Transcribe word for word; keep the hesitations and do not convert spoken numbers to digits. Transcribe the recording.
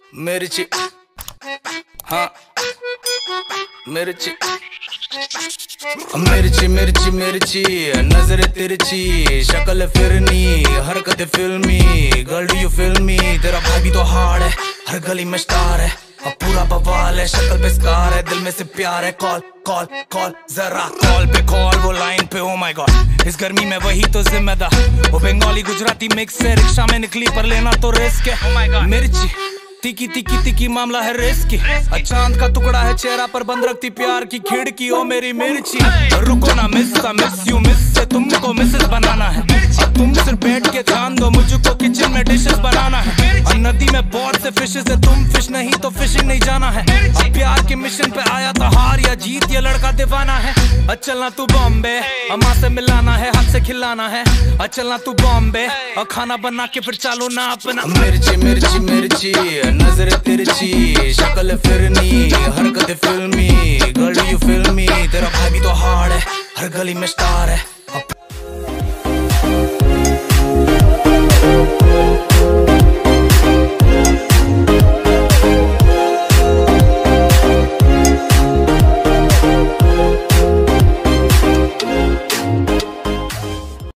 मिर्ची, हाँ मिर्ची मिर्ची मिर्ची मिर्ची, नजर तिरछी, शक्ल फिरनी, हरकत फिल्मी, girl do you feel me. तेरा भाई भी तो हार्ड है, हर गली में स्टार है, अब पूरा बवाल है, शक्ल पे स्कार है, दिल में से प्यार है। कॉल कॉल कॉल जरा कॉल पे कॉल, वो लाइन पे ओ माय गॉड, इस गर्मी में वही तो जिम्मेदार। वो बंगाली गुजराती मिक्स है, रिक्शा में निकली पर लेना तो रिस्क है। ओ माय गॉड मिर्ची तिकी तिकी तिकी, मामला है रिस्की। चांद का टुकड़ा है चेहरा पर बंद रखती प्यार की खिड़की। ओ मेरी मिर्ची रुको ना, मिस मिस यू मिस से तुमको मिसेस बनाना है। अब तुम सिर्फ बैठ के ध्यान दो, मुझको किचन में डिशेस बनाना है। और नदी में बहुत से फिशेस है, तुम फिश नहीं तो फिशिंग नहीं जाना है। अब प्यार के मिशन पे आया था, हार या जीत ये लड़का दीवाना है। चलना तू बॉम्बे, अम्मा से मिलाना है, हाथ से खिलाना है। चलना तू बॉम्बे और खाना बना के फिर चालो ना अपना। मिर्ची मिर्ची मिर्ची, नजर तिरछी, शक्ल फिरनी, हरकत फिल्मी, गर्ल यू फील मी। तेरा भाई भी तो हार्ड है, हर गली में स्टार है,